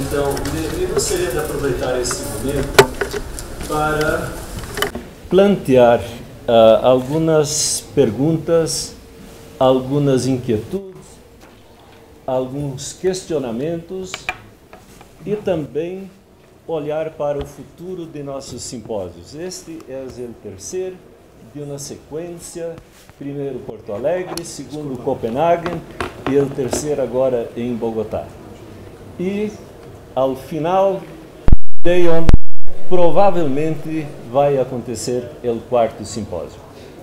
Então, eu gostaria de aproveitar esse momento para plantear algumas perguntas, algumas inquietudes, alguns questionamentos e também olhar para o futuro de nossos simpósios. Este é o terceiro de uma sequência, primeiro Porto Alegre, segundo Copenhague e o terceiro agora em Bogotá. E, ao final, de onde provavelmente vai acontecer o quarto simpósio.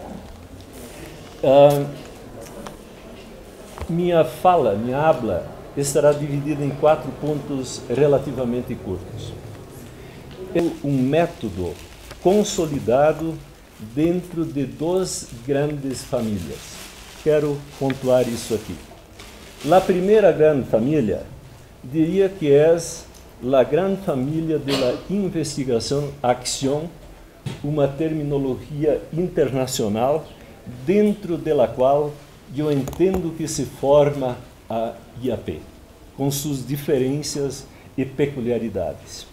Minha habla, estará dividida em 4 pontos relativamente curtos. Um método consolidado dentro de 2 grandes famílias. Quero pontuar isso aqui. A primeira grande família, diria que é a grande família da investigação-acção, uma terminologia internacional dentro da qual eu entendo que se forma a IAP, com suas diferenças e peculiaridades.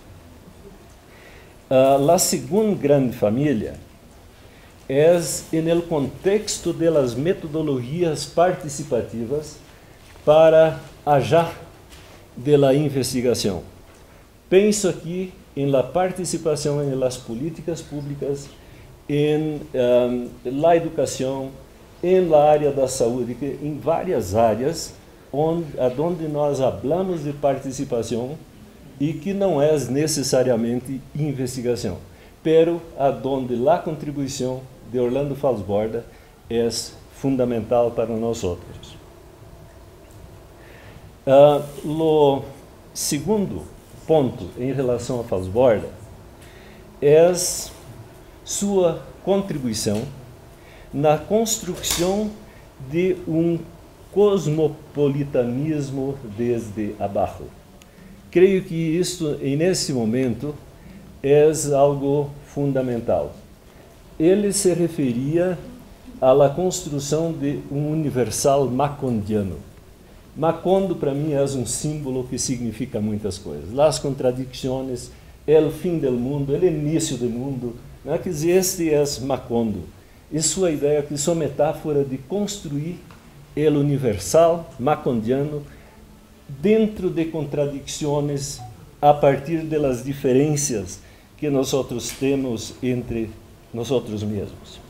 A segunda grande família é no contexto das metodologias participativas para agir da investigação. Penso aqui em la participação em las políticas públicas, em la educação, em la área da saúde, em várias áreas onde nós falamos de participação e que não é necessariamente investigação, pero aonde a contribuição de Orlando Falsborda é fundamental para nós outros. O segundo ponto em relação a Falsborda é sua contribuição na construção de cosmopolitanismo desde abaixo. Creio que isto, nesse momento, é algo fundamental. Ele se referia à construção de universal macondiano. Macondo, para mim, é símbolo que significa muitas coisas. As contradições, o fim do mundo, o início do mundo. Não é? Quer dizer, este é Macondo. E sua ideia, que sua metáfora de construir o universal macondiano dentro de contradições a partir das diferenças que nós temos entre nós mesmos.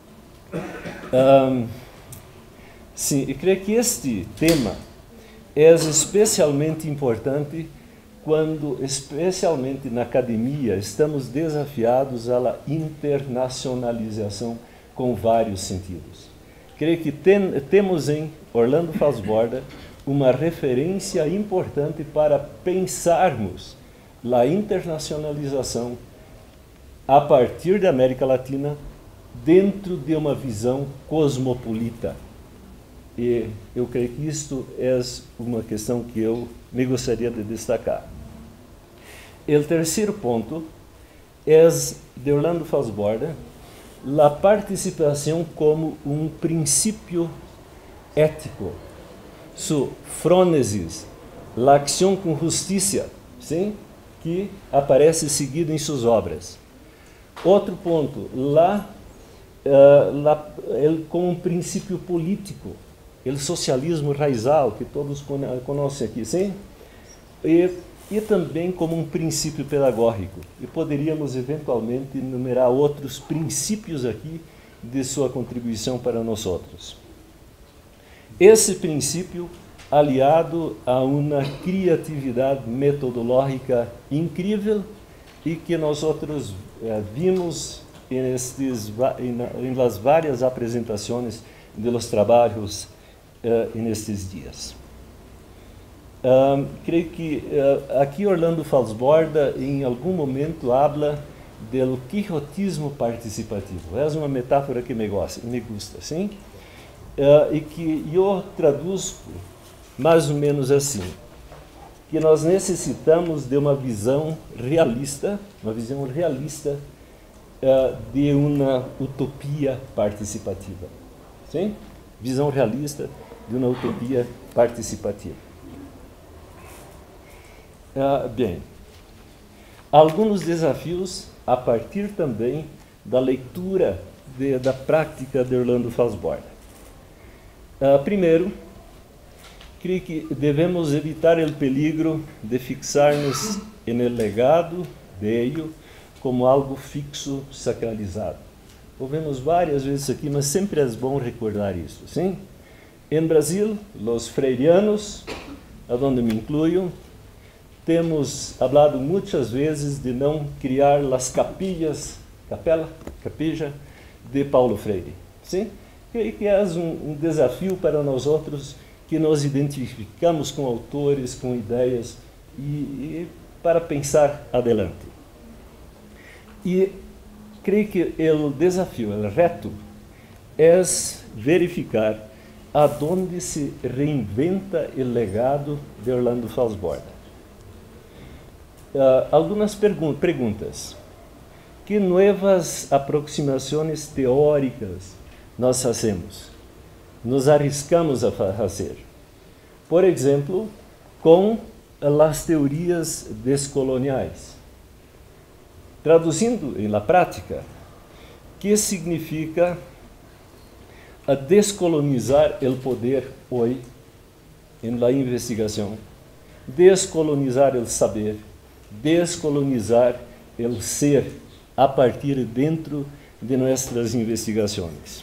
Sim, eu creio que este tema é especialmente importante quando, especialmente na academia, estamos desafiados à internacionalização com vários sentidos. Creio que temos em Orlando Falsborda uma referência importante para pensarmos a internacionalização a partir da América Latina dentro de uma visão cosmopolita. E eu creio que isto é uma questão que eu me gostaria de destacar. O terceiro ponto é de Orlando Falsborda, a participação como princípio ético, su frônesis, a ação com justiça, sim, que aparece seguido em suas obras. Outro ponto, como princípio político, o socialismo raizal, que todos conhecem aqui, sim? E também como princípio pedagógico. E poderíamos, eventualmente, enumerar outros princípios aqui de sua contribuição para nós outros. Esse princípio, aliado a uma criatividade metodológica incrível e que nós outros vimos em las várias apresentações de los trabalhos nestes dias. Creio que aqui Orlando Falsborda, em algum momento, habla do quixotismo participativo. É uma metáfora que me gusta, sim? E que eu traduzo mais ou menos assim, que nós necessitamos de uma visão realista de uma utopia participativa. Sim? Visão realista de uma utopia participativa. Bem, alguns desafios a partir também da leitura da prática de Orlando Falsborda. Primeiro, creio que devemos evitar o peligro de fixar-nos no legado de ello como algo fixo, sacralizado. Ouvimos várias vezes aqui, mas sempre é bom recordar isso, sim? Em Brasil, os freirianos, aonde me incluyo, temos falado muitas vezes de não criar as capilha de Paulo Freire, sim? Creio que é um desafio para nós outros que nos identificamos com autores, com ideias e para pensar adelante. E creio que o desafio, o reto, é verificar aonde se reinventa o legado de Orlando Falsborda. Algumas perguntas. Que novas aproximações teóricas nós fazemos? Nos arriscamos a fazer? Por exemplo, com as teorias descoloniais. Traduzindo em la prática, que significa descolonizar o poder hoje em la investigação, descolonizar o saber, descolonizar o ser a partir dentro de nossas investigações.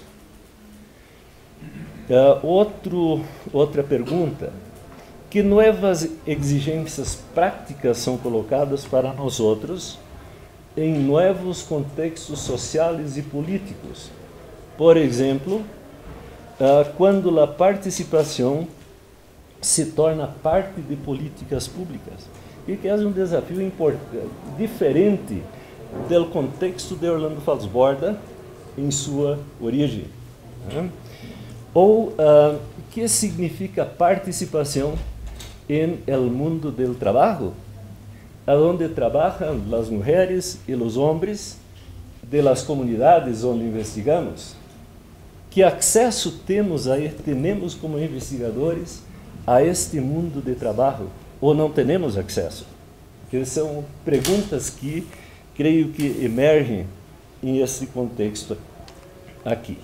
Outra pergunta: que novas exigências práticas são colocadas para nós outros em novos contextos sociais e políticos? Por exemplo, quando a participação se torna parte de políticas públicas, e que é um desafio diferente do contexto de Orlando Falsborda em sua origem. Ou que significa participação em el mundo del trabalho, onde trabalham as mulheres e os homens de las comunidades onde investigamos? Que acesso temos como investigadores a este mundo de trabalho, ou não temos acesso? Que são perguntas que creio que emergem em esse contexto aqui.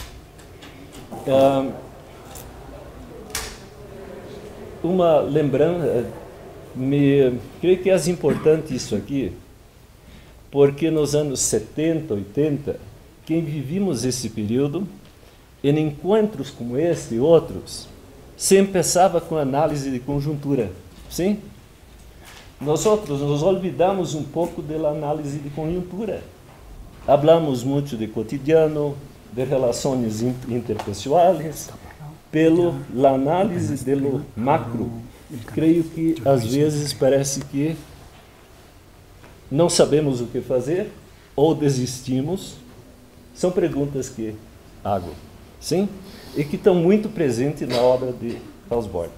Uma lembrança, creio que é importante isso aqui, porque nos anos 70, 80, quem vivimos esse período, em encontros como este e outros, se começava com análise de conjuntura, sim? Nós outros nos olvidamos um pouco da análise de conjuntura. Hablamos muito de cotidiano, de relações interpessoais, pela análise do macro. Creio que às vezes parece que não sabemos o que fazer ou desistimos. São perguntas que hago, sim? E que estão muito presentes na obra de Falsborda.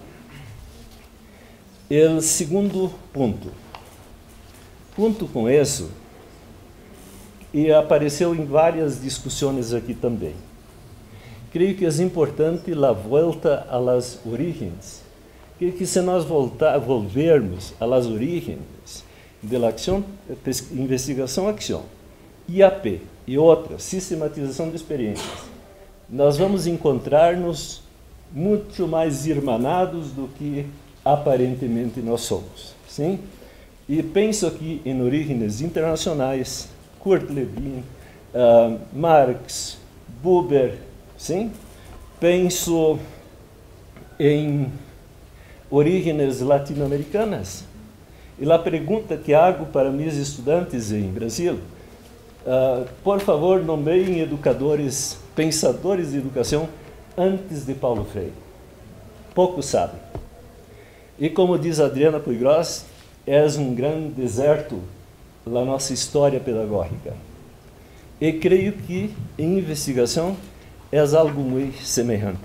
O segundo ponto com isso, e apareceu em várias discussões aqui também. Creio que é importante a volta às origens. Creio que se nós volvermos às origens da ação, investigação-ação, IAP e outras, sistematização de experiências, nós vamos encontrar-nos muito mais irmanados do que aparentemente nós somos, sim? E penso aqui em origens internacionais, Kurt Lewin, Marx, Buber, sim? Penso em origens latino-americanas. E a pergunta que hago para meus estudantes em Brasil, por favor, nomeiem educadores, pensadores de educação antes de Paulo Freire. Poucos sabem. E como diz Adriana Puigros, é um grande deserto na nossa história pedagógica. E creio que em investigação é algo muito semelhante.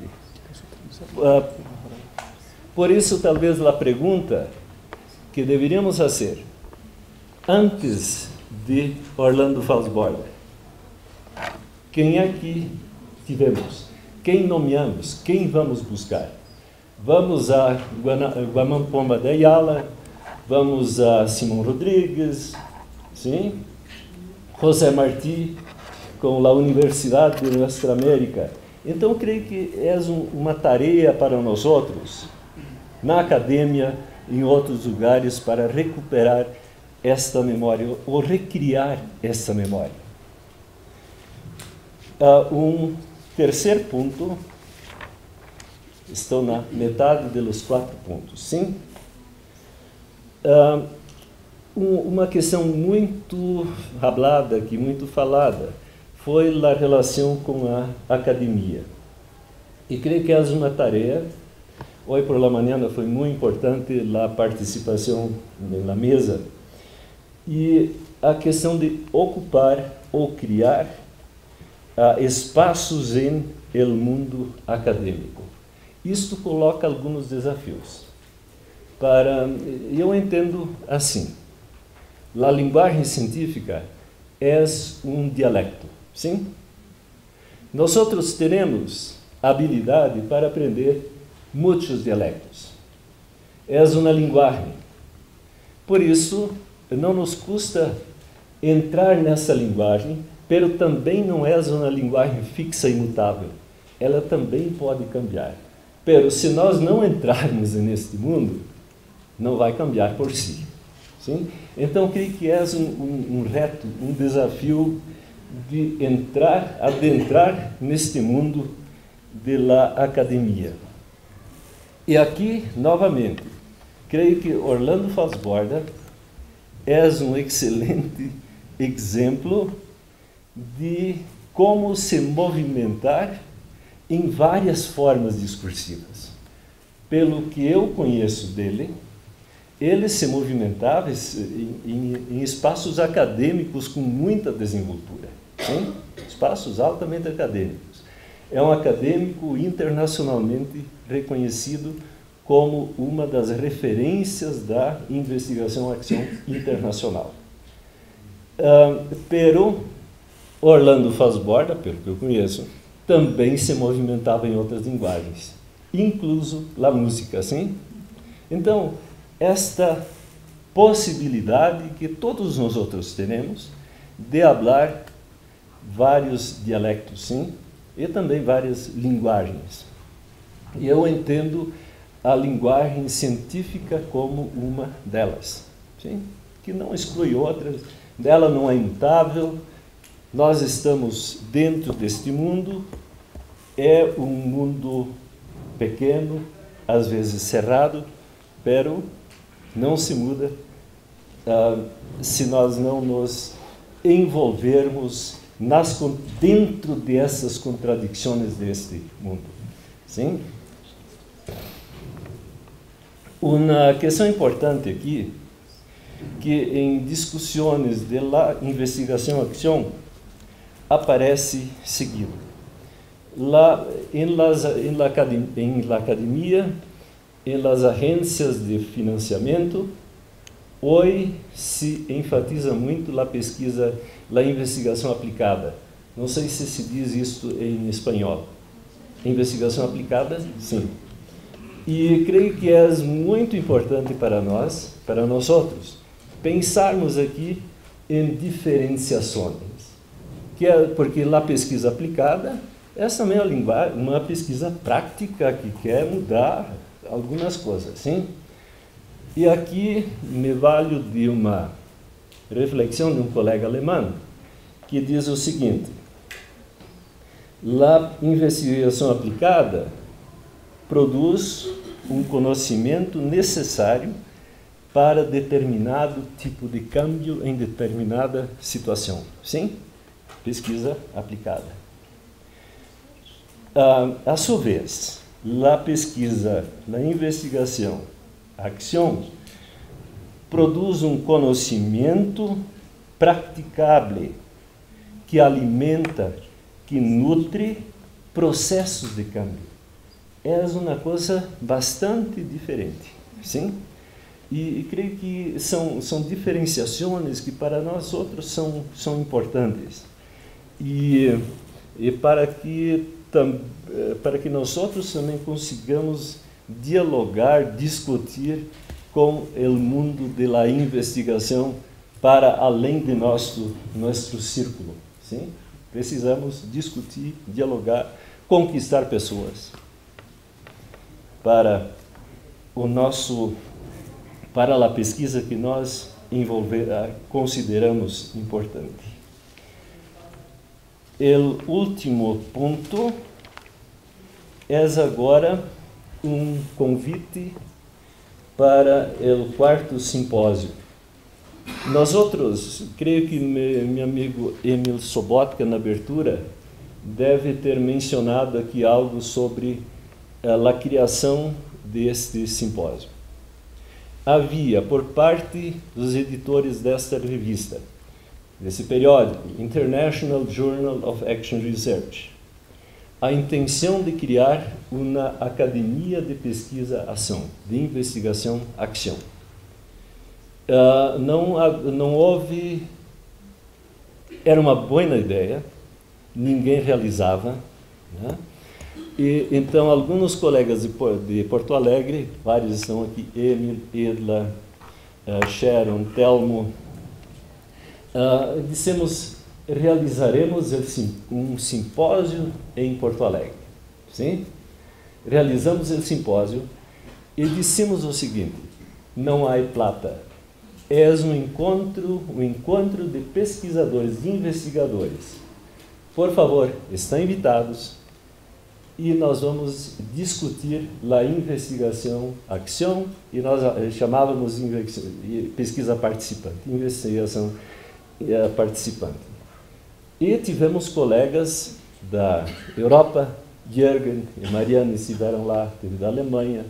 Por isso, talvez a pergunta que deveríamos fazer antes de Orlando Falsborda: quem é que tivemos? Quem nomeamos? Quem vamos buscar? Vamos a Guamán Pombo de Ayala, vamos a Simão Rodrigues, sim? José Martí, com a Universidade de Nuestra América. Então, creio que é uma tarefa para nós outros, na academia, em outros lugares, para recuperar esta memória, ou recriar essa memória. Um terceiro ponto, estou na metade dos 4 pontos, sim? Uma questão muito hablada aqui, muito falada, foi a relação com a academia. E creio que é uma tarefa. Hoje por la manhã foi muito importante a participação na mesa e a questão de ocupar ou criar espaços em el mundo acadêmico. Isto coloca alguns desafios. Eu entendo assim, a linguagem científica é um dialecto, sim? Nós temos habilidade para aprender muitos dialectos. É uma linguagem. Por isso, não nos custa entrar nessa linguagem, mas também não é uma linguagem fixa e imutável. Ela também pode cambiar. Mas se nós não entrarmos neste mundo, não vai cambiar por si. Sim? Então, creio que é um reto, um desafio de adentrar neste mundo da academia. E aqui, novamente, creio que Orlando Fassborda é um excelente exemplo de como se movimentar em várias formas discursivas. Pelo que eu conheço dele, ele se movimentava em espaços acadêmicos com muita desenvoltura, sim? Espaços altamente acadêmicos. É um acadêmico internacionalmente reconhecido como uma das referências da investigação-ação internacional. Pero Orlando Fassborda, pelo que eu conheço, também se movimentava em outras linguagens, incluso a música, sim? Então, esta possibilidade que todos nós outros temos de falar vários dialectos, sim? E também várias linguagens. E eu entendo a linguagem científica como uma delas, sim? Que não exclui outras, dela não é imutável, nós estamos dentro deste mundo, é um mundo pequeno, às vezes cerrado, pero não se muda se nós não nos envolvermos dentro dessas contradições deste mundo. Sim? Uma questão importante aqui, que em discussões de la investigação-ação aparece seguido. Em la academia, em las agências de financiamento, hoje se enfatiza muito a pesquisa, a investigação aplicada. Não sei se diz isto em espanhol. Investigação aplicada, sim. E creio que é muito importante para nós outros, pensarmos aqui em diferenciações. Porque a pesquisa aplicada é também uma pesquisa prática que quer mudar algumas coisas, sim? E aqui me valho de uma reflexão de um colega alemão que diz o seguinte: a investigação aplicada produz um conhecimento necessário para determinado tipo de câmbio em determinada situação. Sim? Pesquisa aplicada. A sua vez, a pesquisa, a investigação, a ação, produz um conhecimento praticável que alimenta, que nutre processos de câmbio. É uma coisa bastante diferente, sim? E creio que são diferenciações que para nós outros são importantes. E para que nós outros também consigamos dialogar, discutir com o mundo da investigação para além de nosso círculo. Sim? Precisamos discutir, dialogar, conquistar pessoas para a pesquisa que nós consideramos importante. O último ponto é agora um convite para o quarto simpósio. Nós outros, creio que meu amigo Emil Sobotka, na abertura, deve ter mencionado aqui algo sobre a criação deste simpósio. Havia, por parte dos editores desta revista, desse periódico, International Journal of Action Research, a intenção de criar uma academia de pesquisa-ação, de investigação-ação. Não houve... Era uma boa ideia, ninguém realizava, né? E, então, alguns colegas de Porto Alegre, vários estão aqui, Emil, Edla, Sharon, Telmo, dissemos, realizaremos um simpósio em Porto Alegre. Sim? Realizamos o simpósio e dissemos o seguinte: não há plata. É um encontro de pesquisadores, de investigadores. Por favor, estão invitados e nós vamos discutir a investigação, ação, e nós chamávamos pesquisa participante, investigação participante. E tivemos colegas da Europa, Jürgen e Marianne estiveram lá, teve da Alemanha,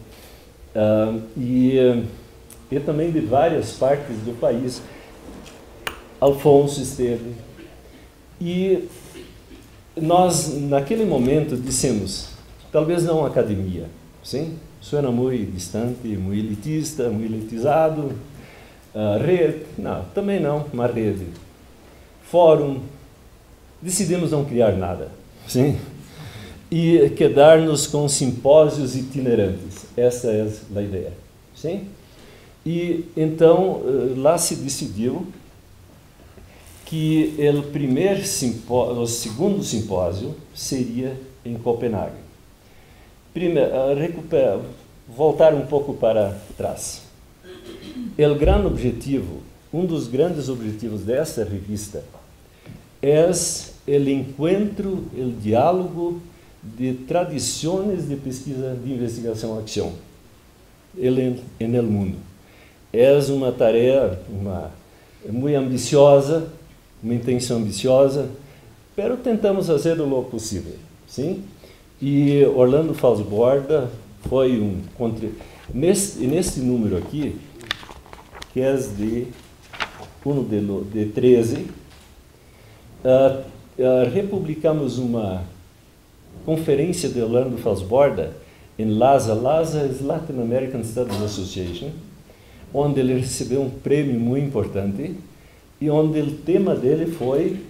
e também de várias partes do país. Alfonso esteve. E nós, naquele momento, dissemos, talvez não academia, sim? Isso era muito distante, muito elitista, muito elitizado. Rede, não, também não, uma rede. Fórum, decidimos não criar nada, sim? E quedar-nos com simpósios itinerantes. Essa é a ideia, sim? E então lá se decidiu que o segundo simpósio seria em Copenhague. Primeiro, voltar um pouco para trás. O grande objetivo, um dos grandes objetivos desta revista é o encontro, o diálogo de tradições de pesquisa, de investigação e ação no mundo. É uma tarefa muito ambiciosa, uma intenção ambiciosa, mas tentamos fazer o possível, sim? E Orlando Falsborda foi neste número aqui, que é de 13, republicamos uma conferência de Orlando Falsborda em LASA. LASA é Latin American Studies Association, onde ele recebeu um prêmio muito importante e onde o tema dele foi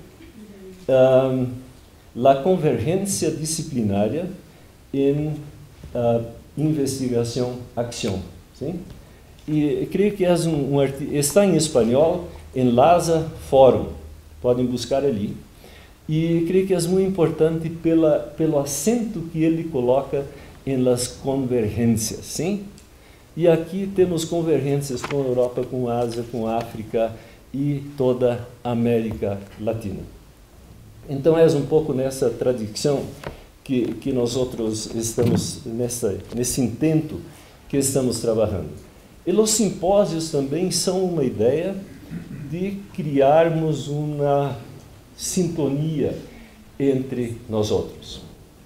a convergência disciplinária em investigação-ação. Sim? E creio que está em espanhol, em LASA Fórum, podem buscar ali. E creio que é muito importante pelo acento que ele coloca em las convergências. Sim? E aqui temos convergências com a Europa, com a Ásia, com a África e toda a América Latina. Então é um pouco nessa tradição que nós outros estamos nesse intento que estamos trabalhando. E os simpósios também são uma ideia de criarmos uma sintonia entre nós outros.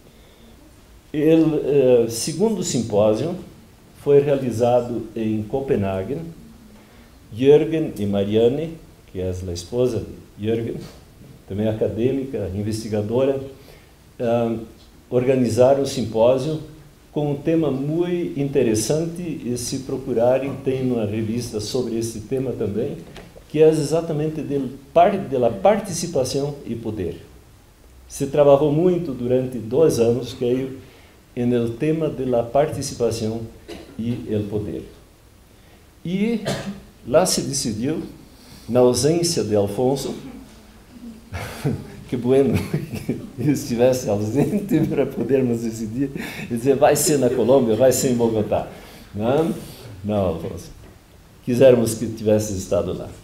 O segundo simpósio foi realizado em Copenhague. Jürgen e Marianne, que é a esposa de Jürgen, também acadêmica, investigadora, organizaram o simpósio com um tema muito interessante, e se procurarem, tem uma revista sobre esse tema também, que é exatamente da participação e poder. Se trabalhou muito durante 2 anos, creio, no tema da participação e o poder. E lá se decidiu, na ausência de Alfonso, que bueno que estivesse ausente para podermos decidir, e dizer, vai ser na Colômbia, vai ser em Bogotá. Não, Alfonso. Quiséramos que tivesse estado lá.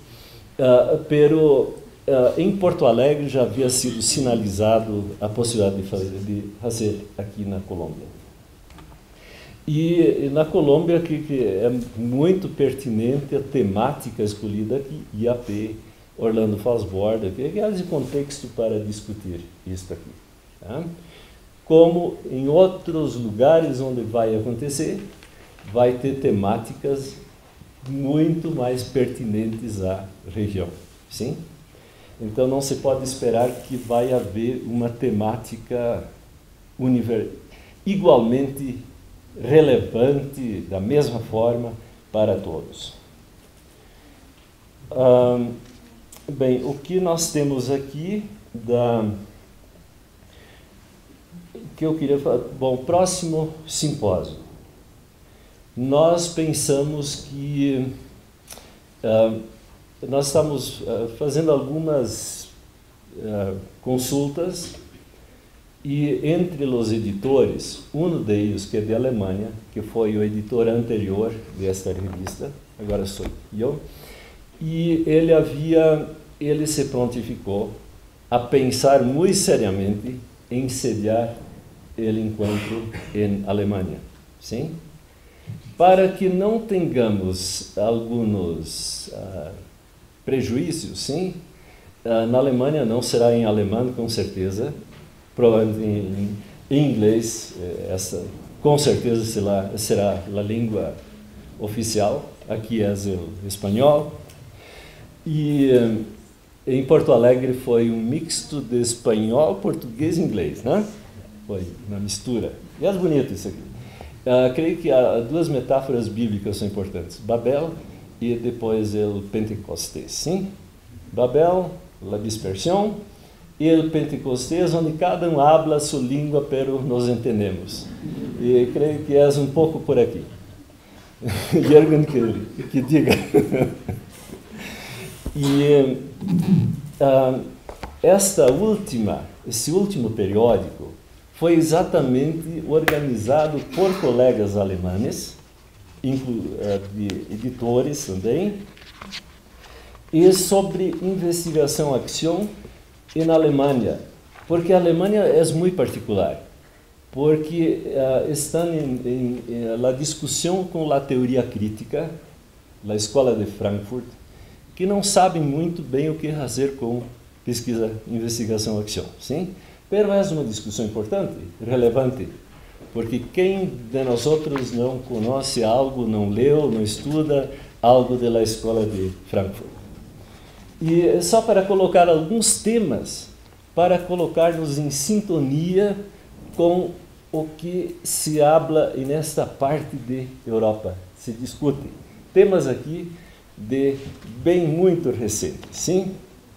Em Porto Alegre já havia sido sinalizado a possibilidade de fazer aqui na Colômbia. E na Colômbia, que é muito pertinente a temática escolhida aqui, IAP, Orlando Faz Borda, que é de contexto para discutir isso aqui. Tá? Como em outros lugares onde vai acontecer, vai ter temáticas muito mais pertinentes à região. Sim? Então não se pode esperar que vai haver uma temática igualmente relevante, da mesma forma, para todos. Bem, o que nós temos aqui que eu queria falar? Bom, próximo simpósio. Nós pensamos que nós estamos fazendo algumas consultas e entre os editores, um deles que é de Alemanha, que foi o editor anterior desta revista, agora sou eu, e ele se prontificou a pensar muito seriamente em sediar o encontro em Alemanha, sim? Para que não tenhamos alguns prejuízos, sim? Na Alemanha não será em alemão, com certeza, provavelmente em inglês, essa com certeza será a língua oficial, aqui é o espanhol, e em Porto Alegre foi um mixto de espanhol, português e inglês, né? Foi uma mistura. E é bonito isso aqui. Creio que há duas metáforas bíblicas são importantes, Babel e depois o Pentecostés, sim? Babel, a dispersão, e o Pentecostés, onde cada um habla sua língua, pero nos entendemos. E creio que é um pouco por aqui. Jürgen que diga. E esse último periódico foi exatamente organizado por colegas alemães, de editores também, e sobre investigação-ação na Alemanha, porque a Alemanha é muito particular, porque estão na discussão com a teoria crítica, a escola de Frankfurt, que não sabem muito bem o que fazer com pesquisa, investigação, ação, sim? Pero é uma discussão importante, relevante, porque quem de nós outros não conhece algo, não leu, não estuda algo da escola de Frankfurt. E só para colocar alguns temas, para colocar-nos em sintonia com o que se habla nesta parte de Europa, se discute. Temas aqui de bem muito recente, sim?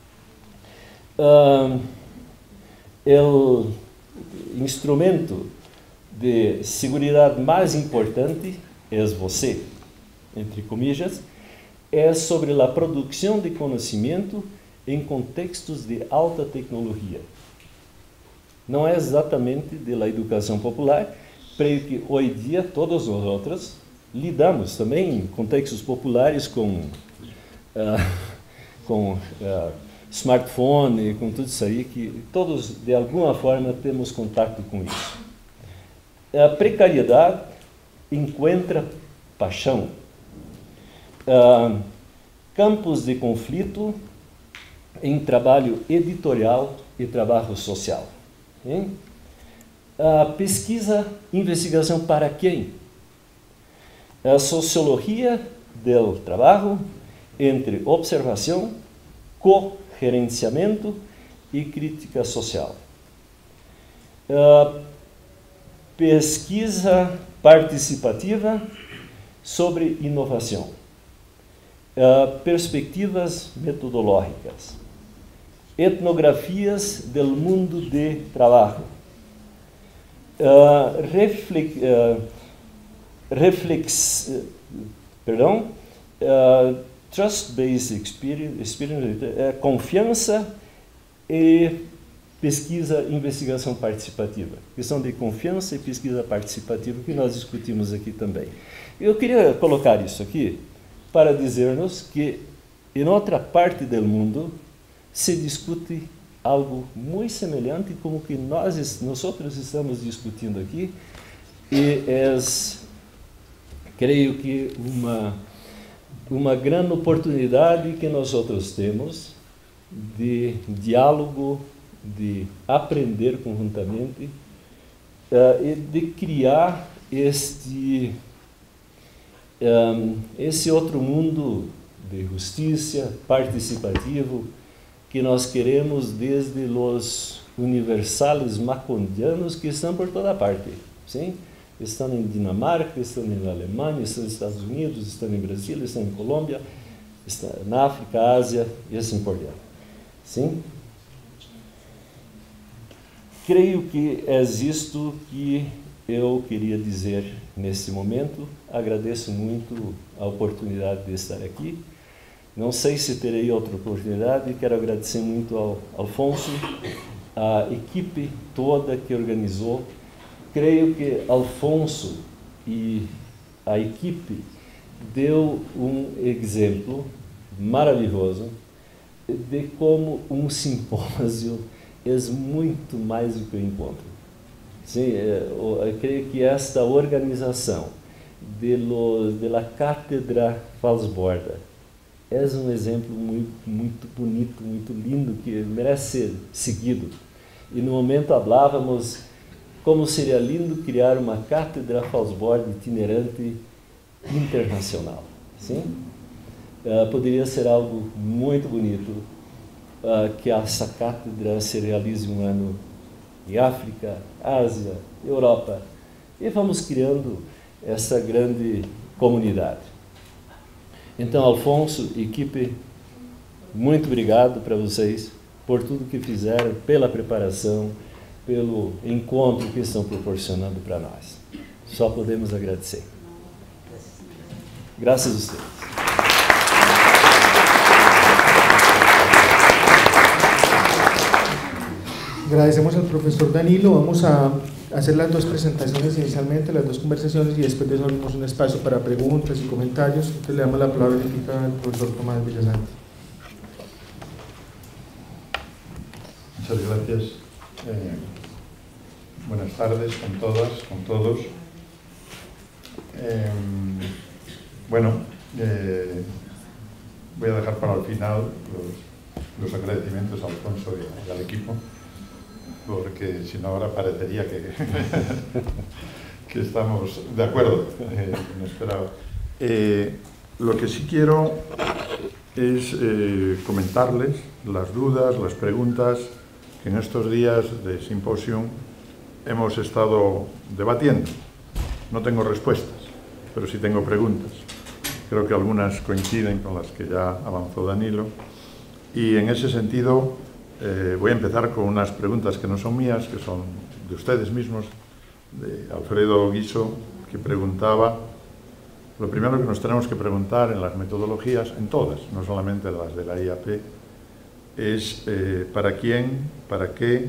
O instrumento de segurança mais importante é você, entre comillas, é sobre a produção de conhecimento em contextos de alta tecnologia. Não é exatamente da educação popular, creio que hoje em dia todos nós outros lidamos também em contextos populares com smartphone, com tudo isso aí, que todos de alguma forma temos contato com isso. A precariedade encontra paixão. Campos de conflito em trabalho editorial e trabalho social. Pesquisa, investigação para quem? A sociologia do trabalho entre observação, cogerenciamento e crítica social. Pesquisa participativa sobre inovação. Perspectivas metodológicas. Etnografias do mundo de trabalho. Trust-based experience é confiança e pesquisa, investigação participativa. Questão de confiança e pesquisa participativa que nós discutimos aqui também. Eu queria colocar isso aqui para dizer-nos que em outra parte do mundo se discute algo muito semelhante como que nós estamos discutindo aqui, e é, creio que uma grande oportunidade que nós outros temos de diálogo, de aprender conjuntamente e de criar esse outro mundo de justiça participativo que nós queremos desde os universales macondianos que estão por toda parte, sim? Estão em Dinamarca, estão na Alemanha, estão nos Estados Unidos, estão em Brasil, estão em Colômbia, estão na África, Ásia e assim por diante. Sim? Creio que é isto que eu queria dizer nesse momento. Agradeço muito a oportunidade de estar aqui. Não sei se terei outra oportunidade. Quero agradecer muito ao Alfonso, a equipe toda que organizou. Creio que Alfonso e a equipe deu um exemplo maravilhoso de como um simpósio é muito mais do que um encontro. Sim, eu creio que esta organização da Cátedra Falsborda é um exemplo muito bonito, muito lindo, que merece ser seguido. E no momento falávamos como seria lindo criar uma Cátedra Falsborda itinerante internacional. Sim? Poderia ser algo muito bonito que essa cátedra se realize um ano em África, Ásia, Europa, e vamos criando essa grande comunidade. Então, Alfonso, equipe, muito obrigado para vocês por tudo que fizeram, pela preparação, pelo encontro que estão proporcionando para nós. Só podemos agradecer. Graças a vocês. Agradecemos al profesor Danilo. Vamos a hacer las dos presentaciones inicialmente, las dos conversaciones, y después de eso abrimos un espacio para preguntas y comentarios. Entonces le damos la palabra al profesor Tomás Villasanti. Muchas gracias. Buenas tardes con todas, con todos. Voy a dejar para el final los agradecimientos a Alfonso y al equipo, porque si no ahora parecería que estamos de acuerdo. No esperaba. Lo que sí quiero es comentarles las dudas, las preguntas que en estos días de simposium hemos estado debatiendo. No tengo respuestas, pero sí tengo preguntas. Creo que algunas coinciden con las que ya avanzó Danilo. Y en ese sentido voy a empezar con unas preguntas que no son mías, que son de ustedes mismos, de Alfredo Guiso, que preguntaba, lo primero que nos tenemos que preguntar en las metodologías, en todas, no solamente en las de la IAP, es ¿para quién, para qué,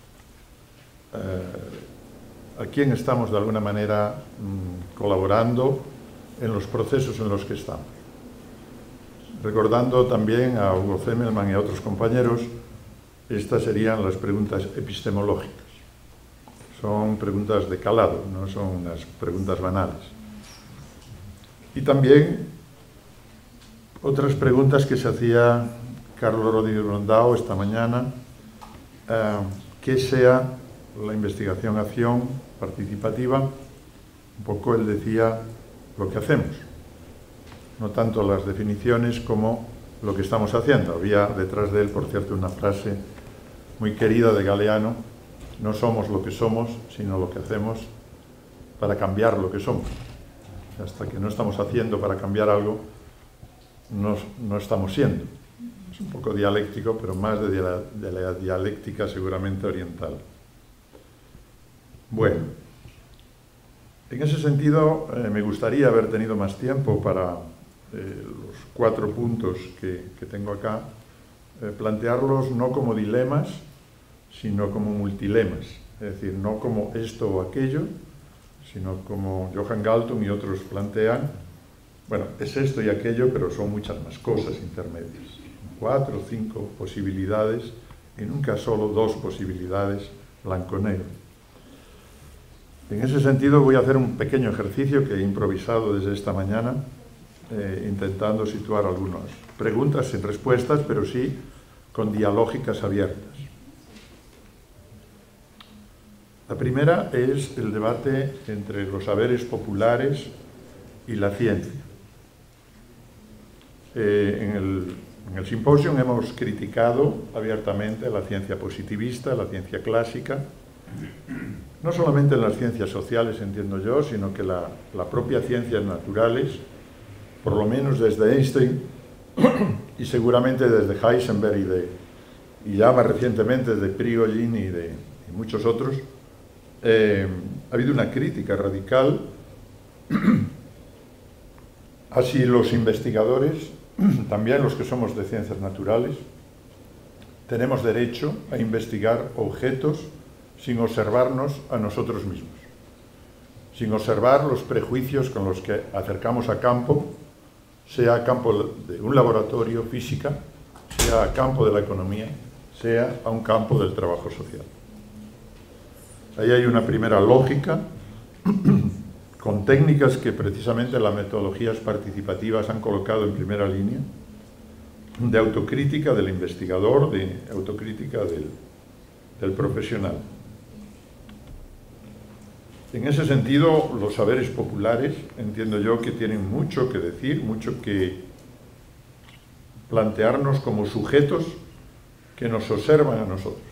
a quién estamos de alguna manera colaborando en los procesos en los que estamos? Recordando también a Hugo Zemelman y a otros compañeros, estas serían las preguntas epistemológicas. Son preguntas de calado, no son unas preguntas banales. Y también otras preguntas que se hacía Carlos Rodríguez Brondao esta mañana, ¿qué sea la investigación-acción participativa? Un poco él decía lo que hacemos, no tanto las definiciones como lo que estamos haciendo. Había detrás de él, por cierto, una frase muy querida de Galeano: no somos lo que somos, sino lo que hacemos para cambiar lo que somos. Hasta que no estamos haciendo para cambiar algo, no estamos siendo. Es un poco dialéctico, pero más de la dialéctica seguramente oriental. Bueno, en ese sentido me gustaría haber tenido más tiempo para los 4 puntos que tengo acá, plantearlos no como dilemas, sino como multilemas, es decir, no como esto o aquello, sino como Johan Galtung y otros plantean, bueno, es esto y aquello, pero son muchas más cosas intermedias. 4 o 5 posibilidades y nunca solo 2 posibilidades blanco-negro. En ese sentido voy a hacer un pequeño ejercicio que he improvisado desde esta mañana, intentando situar algunas preguntas sin respuestas, pero sí con dialógicas abiertas. La primera es el debate entre los saberes populares y la ciencia. En el simposio hemos criticado abiertamente la ciencia positivista, la ciencia clásica, no solamente en las ciencias sociales, entiendo yo, sino que la propia ciencias naturales, por lo menos desde Einstein y seguramente desde Heisenberg y ya más recientemente de Prigogine y muchos otros, ha habido una crítica radical. Así los investigadores, también los que somos de ciencias naturales, tenemos derecho a investigar objetos sin observarnos a nosotros mismos, sin observar los prejuicios con los que acercamos a campo, sea a campo de un laboratorio, física, sea a campo de la economía, sea a un campo del trabajo social. Ahí hay una primera lógica, con técnicas que precisamente las metodologías participativas han colocado en primera línea, de autocrítica del investigador, de autocrítica del profesional. En ese sentido, los saberes populares, entiendo yo que tienen mucho que decir, mucho que plantearnos como sujetos que nos observan a nosotros.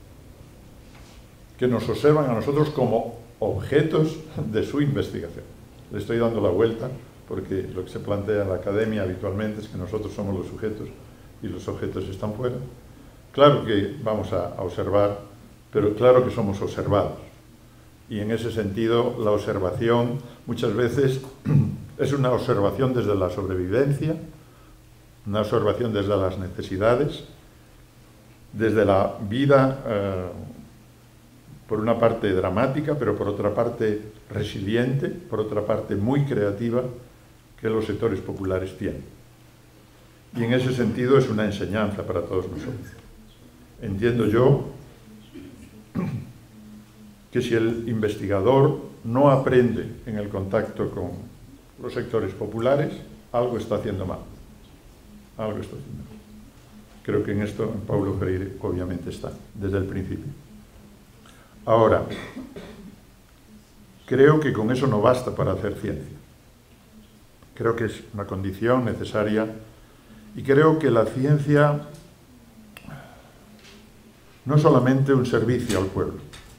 Que nos observan a nosotros como objetos de su investigación. Le estoy dando la vuelta porque lo que se plantea en la academia habitualmente es que nosotros somos los sujetos y los objetos están fuera. Claro que vamos a observar, pero claro que somos observados. Y en ese sentido, la observación muchas veces es una observación desde la sobrevivencia, una observación desde las necesidades, desde la vida, por una parte dramática, pero por otra parte resiliente, por otra parte muy creativa, que los sectores populares tienen. Y en ese sentido es una enseñanza para todos nosotros. Entiendo yo que si el investigador no aprende en el contacto con los sectores populares, algo está haciendo mal. Algo está haciendo mal. Creo que en esto Paulo Freire obviamente está, desde el principio. Ahora, creo que con eso no basta para hacer ciencia. Creo que es una condición necesaria y creo que la ciencia no es solamente un servicio al pueblo.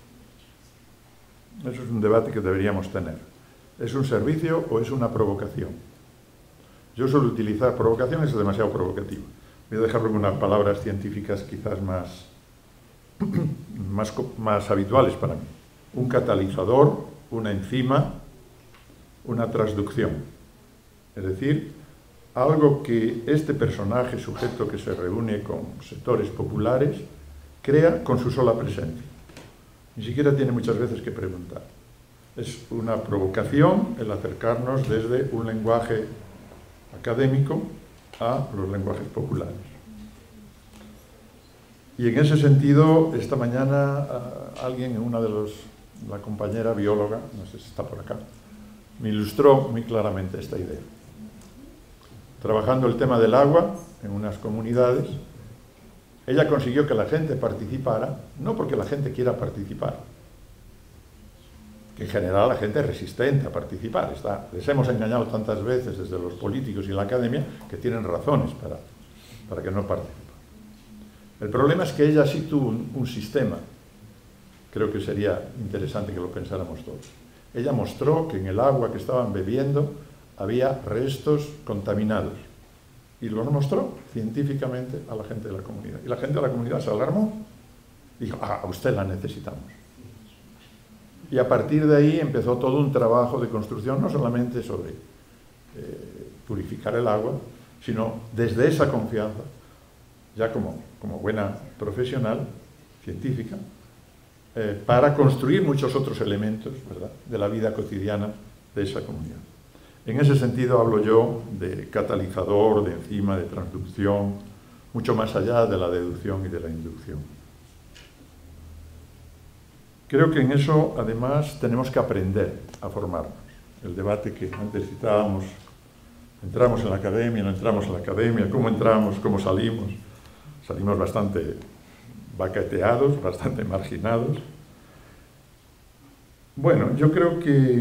Eso es un debate que deberíamos tener. ¿Es un servicio o es una provocación? Yo suelo utilizar provocación, es demasiado provocativo. Voy a dejarlo con unas palabras científicas quizás más habituales para mí. Un catalizador, una enzima, una transducción. Es decir, algo que este personaje, sujeto que se reúne con sectores populares, crea con su sola presencia. Ni siquiera tiene muchas veces que preguntar. Es una provocación el acercarnos desde un lenguaje académico a los lenguajes populares. Y en ese sentido, esta mañana alguien, la compañera bióloga, no sé si está por acá, me ilustró muy claramente esta idea. Trabajando el tema del agua en unas comunidades, ella consiguió que la gente participara, no porque la gente quiera participar, que en general la gente es resistente a participar. Les hemos engañado tantas veces desde los políticos y la academia que tienen razones para que no participen. El problema es que ella sí tuvo un sistema, creo que sería interesante que lo pensáramos todos. Ella mostró que en el agua que estaban bebiendo había restos contaminados. Y lo mostró científicamente a la gente de la comunidad. Y la gente de la comunidad se alarmó y dijo, a usted la necesitamos. Y a partir de ahí empezó todo un trabajo de construcción, no solamente sobre purificar el agua, sino desde esa confianza, ya como buena profesional, científica, para construir muchos otros elementos, ¿verdad?, de la vida cotidiana de esa comunidad. En ese sentido hablo yo de catalizador, de enzima, de transducción, mucho más allá de la deducción y de la inducción. Creo que en eso, además, tenemos que aprender a formarnos. El debate que antes citábamos, entramos en la academia, no entramos en la academia, cómo entramos, cómo salimos. Salimos bastante baqueteados, bastante marginados. Bueno, yo creo que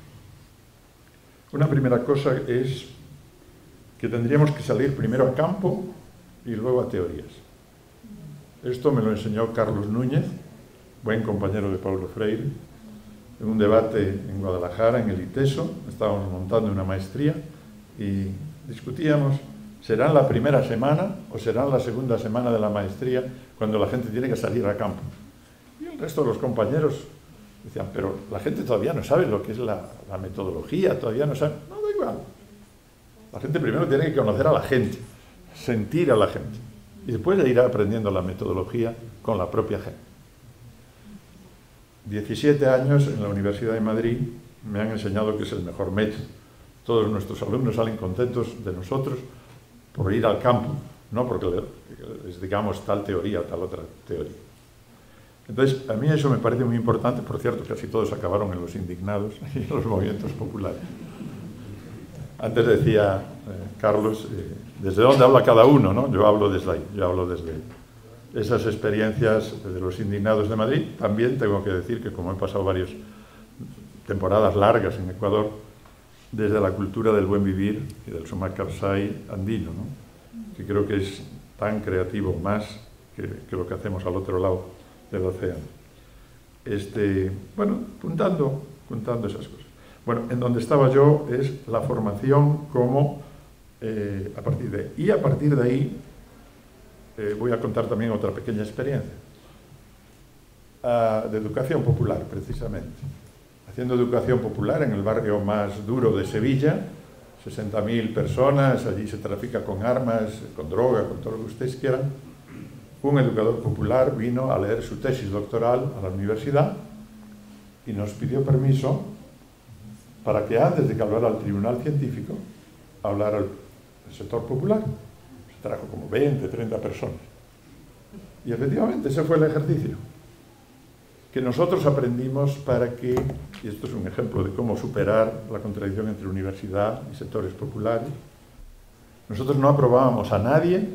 una primera cosa es que tendríamos que salir primero a campo y luego a teorías. Esto me lo enseñó Carlos Núñez, buen compañero de Paulo Freire, en un debate en Guadalajara, en el ITESO. Estábamos montando una maestría y discutíamos, ¿será la primera semana o será la segunda semana de la maestría cuando la gente tiene que salir a campo? Y el resto de los compañeros decían, pero la gente todavía no sabe lo que es la metodología, todavía no sabe. No, da igual. La gente primero tiene que conocer a la gente, sentir a la gente, y después irá aprendiendo la metodología con la propia gente. 17 años en la Universidad de Madrid me han enseñado que es el mejor método. Todos nuestros alumnos salen contentos de nosotros por ir al campo, no porque les digamos tal teoría o tal otra teoría. Entonces, a mí eso me parece muy importante. Por cierto, casi todos acabaron en los indignados y en los movimientos populares. Antes decía Carlos, ¿desde dónde habla cada uno?, ¿no? Yo hablo desde ahí, yo hablo desde esas experiencias de los indignados de Madrid. También tengo que decir que, como he pasado varias temporadas largas en Ecuador, desde la cultura del buen vivir y del Suma Karsai andino, ¿no?, que creo que es tan creativo, más que lo que hacemos al otro lado del océano. Bueno, juntando esas cosas. Bueno, en donde estaba yo es la formación como a partir de ahí voy a contar también otra pequeña experiencia de educación popular, precisamente. Haciendo educación popular en el barrio más duro de Sevilla, 60.000 personas, allí se trafica con armas, con droga, con todo lo que ustedes quieran. Un educador popular vino a leer su tesis doctoral a la universidad y nos pidió permiso para que antes de que hablara al tribunal científico, hablara el sector popular. Se trajo como 20, 30 personas. Y efectivamente ese fue el ejercicio que nosotros aprendimos para que, y esto es un ejemplo de cómo superar la contradicción entre universidad y sectores populares, nosotros no aprobábamos a nadie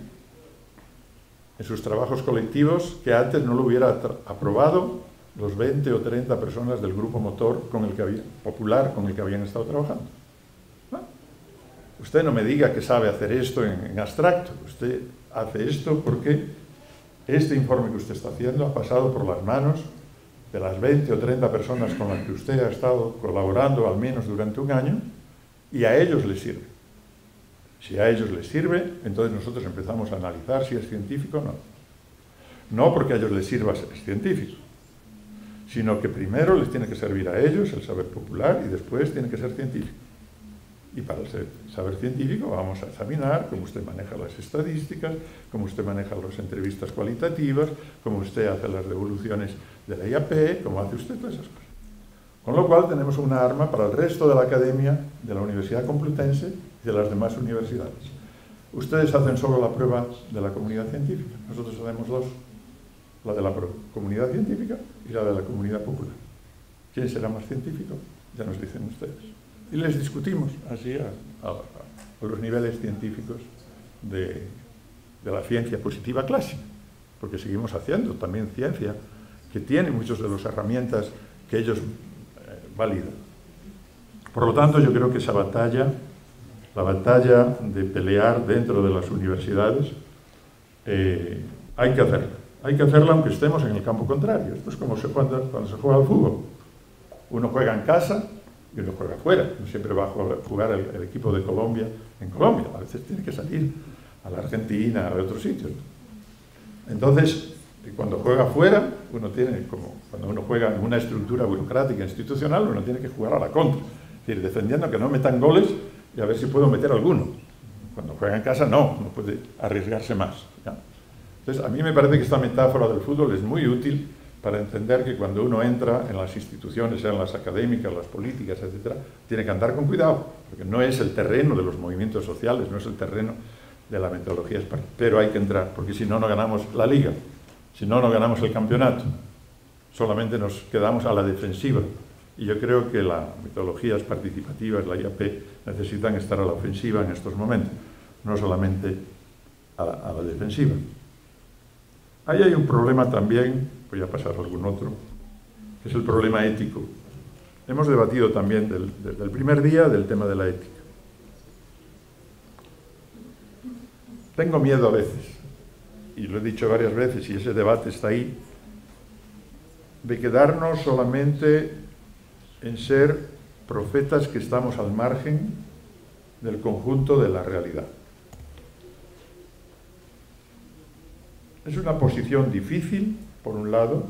en sus trabajos colectivos que antes no lo hubiera aprobado los 20 o 30 personas del grupo motor popular con el que habían estado trabajando. ¿No? Usted no me diga que sabe hacer esto en abstracto. Usted hace esto porque este informe que usted está haciendo ha pasado por las manos de las 20 o 30 personas con las que usted ha estado colaborando al menos durante un año, y a ellos les sirve. Si a ellos les sirve, entonces nosotros empezamos a analizar si es científico o no. No porque a ellos les sirva ser científico, sino que primero les tiene que servir a ellos el saber popular y después tiene que ser científico. Y para el saber científico vamos a examinar cómo usted maneja las estadísticas, cómo usted maneja las entrevistas cualitativas, cómo usted hace las devoluciones de la IAP, cómo hace usted todas esas cosas. Con lo cual tenemos una arma para el resto de la academia de la Universidad Complutense y de las demás universidades. Ustedes hacen solo la prueba de la comunidad científica, nosotros hacemos dos, la de la comunidad científica y la de la comunidad popular. ¿Quién será más científico? Ya nos dicen ustedes. Y les discutimos así a los niveles científicos de la ciencia positiva clásica, porque seguimos haciendo también ciencia que tiene muchas de las herramientas que ellos validan. Por lo tanto, yo creo que esa batalla, la batalla de pelear dentro de las universidades, hay que hacerla. Hay que hacerla aunque estemos en el campo contrario. Esto es como cuando se juega al fútbol. Uno juega en casa y uno juega afuera. No siempre va a jugar el equipo de Colombia en Colombia. A veces tiene que salir a la Argentina, a otros sitios. Entonces, cuando juega afuera, cuando uno juega en una estructura burocrática institucional, uno tiene que jugar a la contra. Es decir, defendiendo que no metan goles y a ver si puedo meter alguno. Cuando juega en casa no puede arriesgarse más, ¿ya? Entonces, a mí me parece que esta metáfora del fútbol es muy útil para entender que cuando uno entra en las instituciones, sean las académicas, las políticas, etc., tiene que andar con cuidado, porque no es el terreno de los movimientos sociales, no es el terreno de la metodología española, pero hay que entrar, porque si no, no ganamos la liga, si no, no ganamos el campeonato, solamente nos quedamos a la defensiva. Y yo creo que las metodologías participativas, la IAP, necesitan estar a la ofensiva en estos momentos, no solamente a la defensiva. Ahí hay un problema también, voy a pasar a algún otro, que es el problema ético. Hemos debatido también desde el primer día del tema de la ética. Tengo miedo a veces, y lo he dicho varias veces, y ese debate está ahí, de quedarnos solamente en ser profetas que estamos al margen del conjunto de la realidad. Es una posición difícil, por un lado.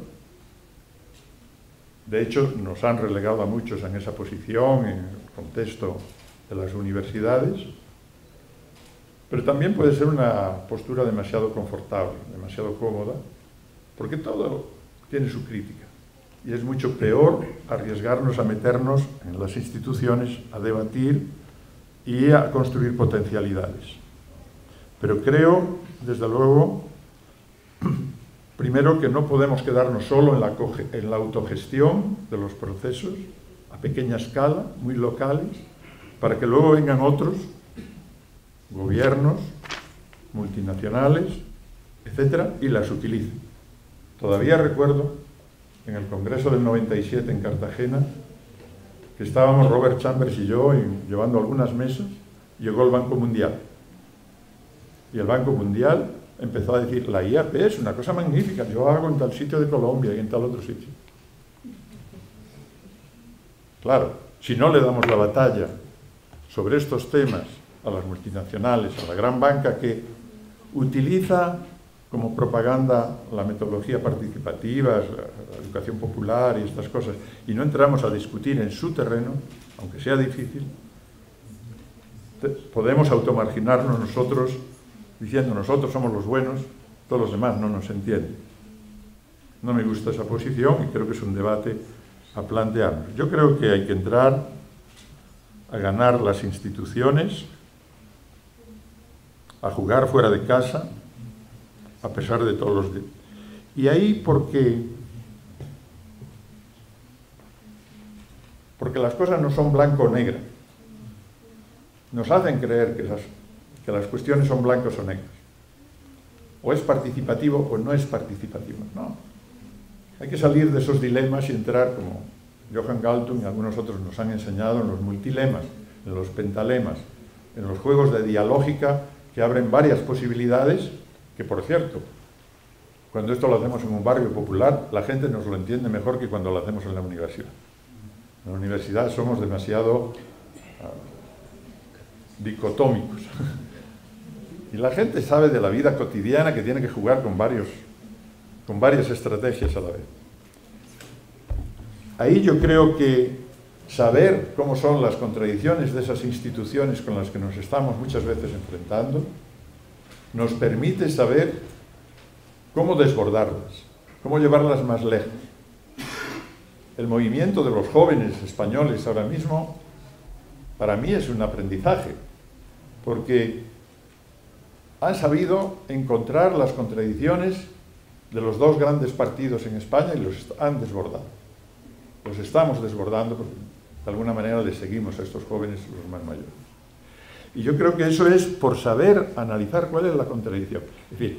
De hecho, nos han relegado a muchos en esa posición, en el contexto de las universidades. Pero también puede ser una postura demasiado confortable, demasiado cómoda, porque todo tiene su crítica. Y es mucho peor arriesgarnos a meternos en las instituciones, a debatir y a construir potencialidades. Pero creo, desde luego, primero que no podemos quedarnos solo en la autogestión de los procesos, a pequeña escala, muy locales, para que luego vengan otros gobiernos, multinacionales, etcétera, y las utilicen. Todavía recuerdo en el Congreso del 97 en Cartagena que estábamos Robert Chambers y yo llevando algunas mesas, llegó el Banco Mundial. Y el Banco Mundial empezó a decir, la IAP es una cosa magnífica, yo hago en tal sitio de Colombia y en tal otro sitio. Claro, si no le damos la batalla sobre estos temas a las multinacionales, a la gran banca que utiliza como propaganda la metodología participativa, la educación popular y estas cosas, y no entramos a discutir en su terreno, aunque sea difícil, podemos automarginarnos nosotros diciendo nosotros somos los buenos, todos los demás no nos entienden. No me gusta esa posición y creo que es un debate a plantearnos. Yo creo que hay que entrar a ganar las instituciones, a jugar fuera de casa, a pesar de todos los... Y ahí porque las cosas no son blanco o negro. Nos hacen creer que las cuestiones son blancos o negros. O es participativo o no es participativo. No. Hay que salir de esos dilemas y entrar, como Johan Galtung y algunos otros nos han enseñado, en los multilemas, en los pentalemas, en los juegos de dialógica que abren varias posibilidades, que por cierto, cuando esto lo hacemos en un barrio popular, la gente nos lo entiende mejor que cuando lo hacemos en la universidad. En la universidad somos demasiado dicotómicos. Y la gente sabe de la vida cotidiana que tiene que jugar con varias estrategias a la vez. Ahí yo creo que saber cómo son las contradicciones de esas instituciones con las que nos estamos muchas veces enfrentando, nos permite saber cómo desbordarlas, cómo llevarlas más lejos. El movimiento de los jóvenes españoles ahora mismo, para mí es un aprendizaje, porque han sabido encontrar las contradicciones de los dos grandes partidos en España y los han desbordado. Los estamos desbordando porque de alguna manera les seguimos a estos jóvenes, los más mayores. Y yo creo que eso es por saber analizar cuál es la contradicción. Es decir,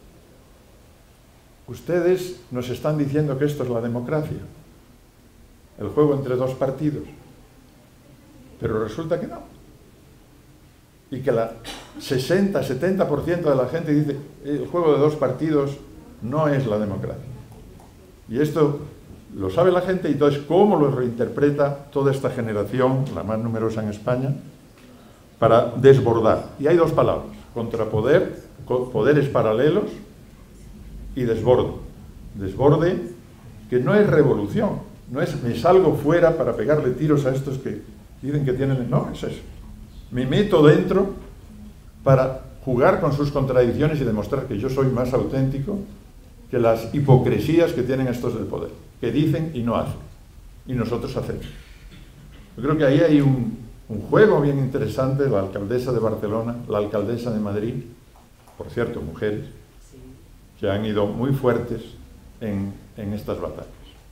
ustedes nos están diciendo que esto es la democracia, el juego entre dos partidos, pero resulta que no. Y que la 60-70% de la gente dice el juego de dos partidos no es la democracia. Y esto lo sabe la gente, y entonces ¿cómo lo reinterpreta toda esta generación, la más numerosa en España, para desbordar? Y hay dos palabras: contrapoder, poderes paralelos, y desborde. Desborde que no es revolución, no es me salgo fuera para pegarle tiros a estos que dicen que tienen... No, es eso. me meto dentro para jugar con sus contradicciones y demostrar que yo soy más auténtico que las hipocresías que tienen estos del poder, que dicen y no hacen, y nosotros hacemos. Yo creo que ahí hay un juego bien interesante, la alcaldesa de Barcelona, la alcaldesa de Madrid, por cierto, mujeres, que han ido muy fuertes en estas batallas.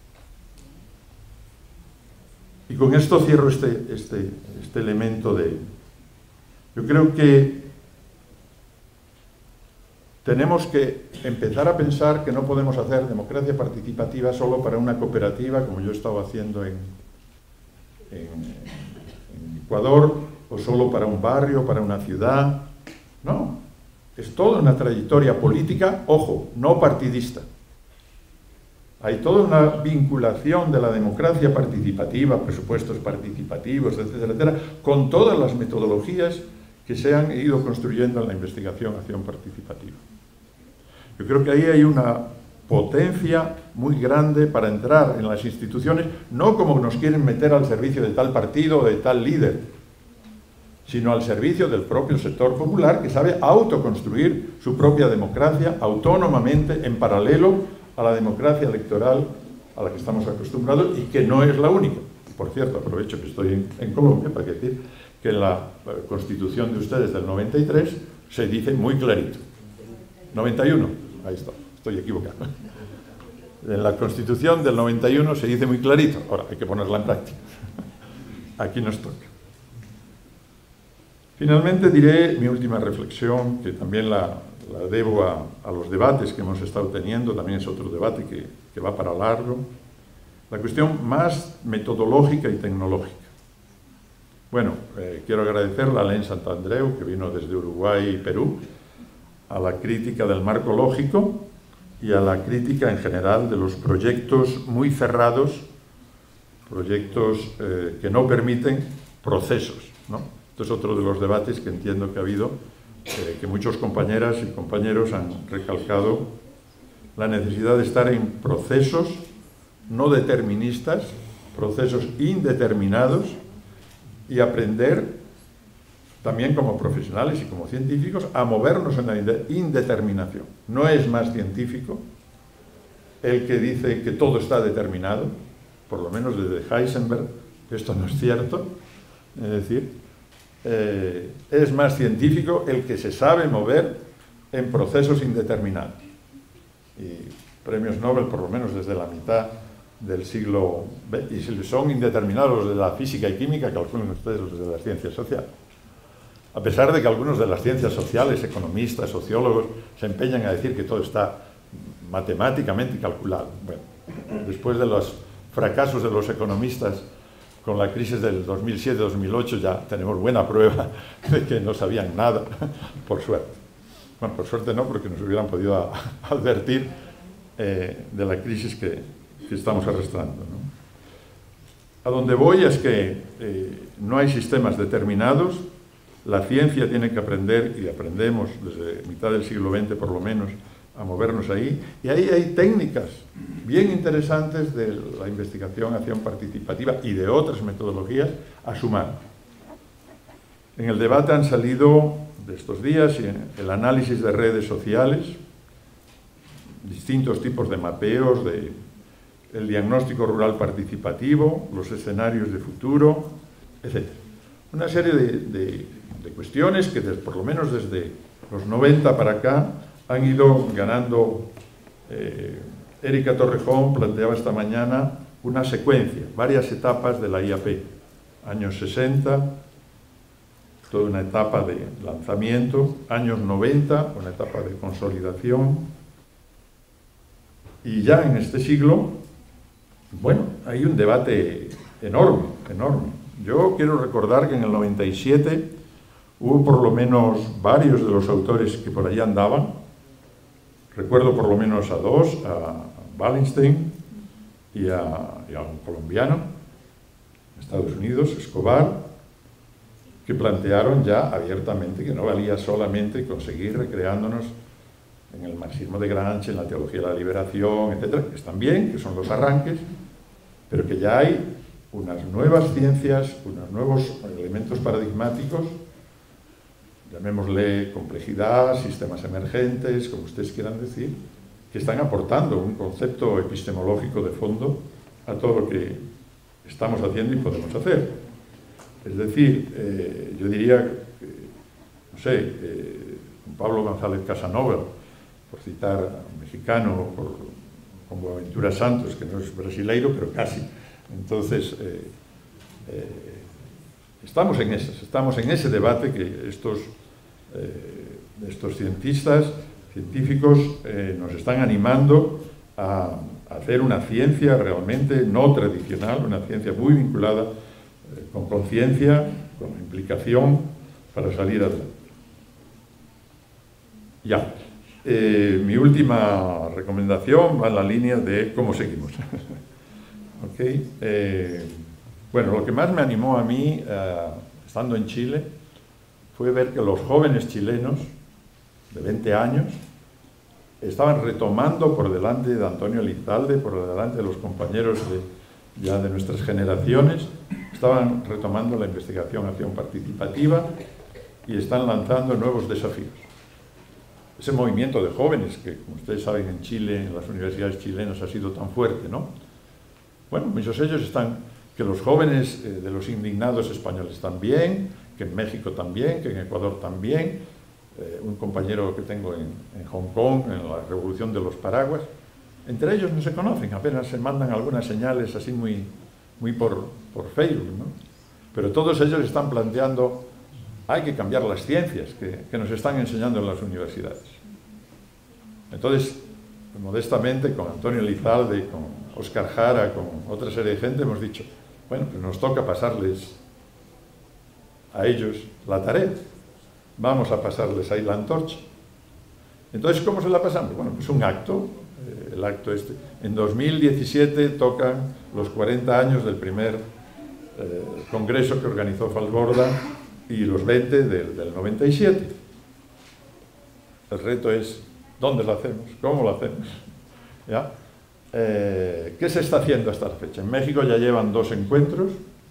Y con esto cierro este elemento de... Yo creo que tenemos que empezar a pensar que no podemos hacer democracia participativa solo para una cooperativa, como yo he estado haciendo en Ecuador, o solo para un barrio, para una ciudad. No, es toda una trayectoria política, ojo, no partidista. Hay toda una vinculación de la democracia participativa, presupuestos participativos, etcétera, etcétera, con todas las metodologías que se han ido construyendo en la investigación, acción participativa. Yo creo que ahí hay una potencia muy grande para entrar en las instituciones, no como nos quieren meter al servicio de tal partido o de tal líder, sino al servicio del propio sector popular que sabe autoconstruir su propia democracia autónomamente, en paralelo a la democracia electoral a la que estamos acostumbrados y que no es la única. Por cierto, aprovecho que estoy en Colombia para decir que en la Constitución de ustedes del 93 se dice muy clarito. 91, ahí está, estoy equivocado. En la Constitución del 91 se dice muy clarito. Ahora, hay que ponerla en práctica. Aquí nos toca. Finalmente diré mi última reflexión, que también la debo a los debates que hemos estado teniendo, también es otro debate que va para largo. La cuestión más metodológica y tecnológica. Bueno, quiero agradecerle a Alain Santandreu, que vino desde Uruguay y Perú, a la crítica del marco lógico y a la crítica en general de los proyectos muy cerrados, proyectos que no permiten procesos, ¿no? Esto es otro de los debates que entiendo que ha habido, que muchos compañeras y compañeros han recalcado la necesidad de estar en procesos no deterministas, procesos indeterminados, y aprender también como profesionales y como científicos a movernos en la indeterminación. No es más científico el que dice que todo está determinado, por lo menos desde Heisenberg, esto no es cierto, es decir, es más científico el que se sabe mover en procesos indeterminados. Y premios Nobel, por lo menos desde la mitad del siglo XX, y si son indeterminados los de la física y química, calculen ustedes los de las ciencias sociales. A pesar de que algunos de las ciencias sociales, economistas, sociólogos, se empeñan a decir que todo está matemáticamente calculado. Bueno, después de los fracasos de los economistas con la crisis del 2007-2008 ya tenemos buena prueba de que no sabían nada, por suerte. Bueno, por suerte no, porque nos hubieran podido advertir de la crisis que estamos arrastrando, ¿no? A donde voy es que no hay sistemas determinados, la ciencia tiene que aprender, y aprendemos desde mitad del siglo XX por lo menos, a movernos ahí, y ahí hay técnicas bien interesantes de la investigación, acción participativa y de otras metodologías a sumar. En el debate han salido de estos días el análisis de redes sociales, distintos tipos de mapeos, el diagnóstico rural participativo, los escenarios de futuro, etc. Una serie de cuestiones que por lo menos desde los 90 para acá han ido ganando. Erika Torrejón planteaba esta mañana una secuencia, varias etapas de la IAP. Años 60, toda una etapa de lanzamiento, años 90, una etapa de consolidación, y ya en este siglo, bueno, hay un debate enorme, enorme. Yo quiero recordar que en el 97 hubo por lo menos varios de los autores que por allí andaban. Recuerdo por lo menos a dos, a Wallenstein y a un colombiano, Estados Unidos, Escobar, que plantearon ya abiertamente que no valía solamente conseguir recreándonos en el marxismo de Gramsci, en la teología de la liberación, etcétera, que están bien, que son los arranques, pero que ya hay unas nuevas ciencias, unos nuevos elementos paradigmáticos llamémosle complejidad, sistemas emergentes, como ustedes quieran decir, que están aportando un concepto epistemológico de fondo a todo lo que estamos haciendo y podemos hacer. Es decir, yo diría, no sé, Pablo González Casanova, por citar a un mexicano, con Boaventura Santos, que no es brasileiro, pero casi. Entonces, estamos en ese debate que estos científicos nos están animando a hacer una ciencia realmente no tradicional, una ciencia muy vinculada con conciencia, con implicación para salir adelante. Ya. Mi última recomendación va en la línea de cómo seguimos. ¿Okay? Bueno, lo que más me animó a mí, estando en Chile, fue ver que los jóvenes chilenos de 20 años estaban retomando por delante de Antonio Elizalde, por delante de los compañeros ya de nuestras generaciones, estaban retomando la investigación-acción participativa y están lanzando nuevos desafíos. Ese movimiento de jóvenes que, como ustedes saben, en Chile, en las universidades chilenas ha sido tan fuerte, ¿no? Bueno, muchos de ellos están, que los jóvenes de los indignados españoles también, que en México también, que en Ecuador también, un compañero que tengo en Hong Kong, en la Revolución de los Paraguas, entre ellos no se conocen, apenas se mandan algunas señales así muy por Facebook, ¿no? Pero todos ellos están planteando, hay que cambiar las ciencias que nos están enseñando en las universidades. Entonces, modestamente, con Antonio Elizalde, con Óscar Jara, con otra serie de gente, hemos dicho, bueno, pues nos toca pasarles a ellos la tarea. Vamos a pasarles ahí la antorcha. Entonces, ¿cómo se la pasamos? Bueno, pues un acto, el acto este. En 2017 tocan los 40 años del primer congreso que organizó Falsborda y los 20 del 97. El reto es, ¿dónde lo hacemos? ¿Cómo lo hacemos? ¿Ya? ¿Qué se está haciendo hasta la fecha? En México ya llevan 2 encuentros,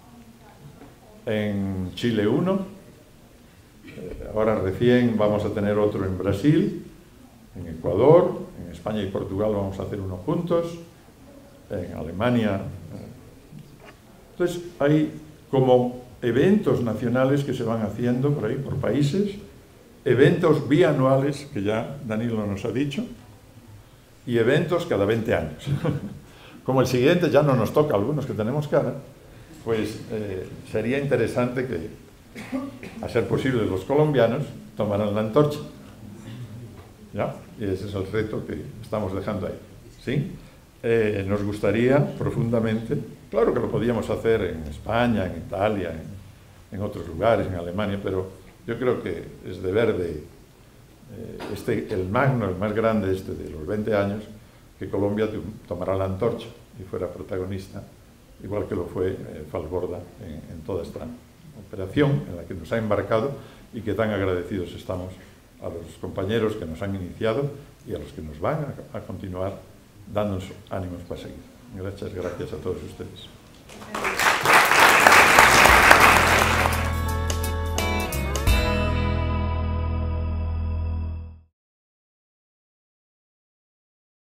en Chile 1, ahora recién vamos a tener otro en Brasil, en Ecuador, en España y Portugal vamos a hacer uno juntos, en Alemania. Entonces hay como eventos nacionales que se van haciendo por ahí, por países, eventos bianuales, que ya Danilo nos ha dicho, y eventos cada 20 años. Como el siguiente ya no nos toca a algunos que tenemos cara, pues sería interesante que, a ser posible, los colombianos tomaran la antorcha. ¿Ya? Y ese es el reto que estamos dejando ahí. ¿Sí? Nos gustaría profundamente, claro que lo podíamos hacer en España, en Italia, en otros lugares, en Alemania, pero yo creo que es deber de el magno, el más grande de los 20 años, que Colombia tomara la antorcha y fuera protagonista, igual que lo fue Falsborda en toda esta operación en la que nos ha embarcado y que tan agradecidos estamos a los compañeros que nos han iniciado y a los que nos van a continuar dándonos ánimos para seguir. Gracias a todos ustedes.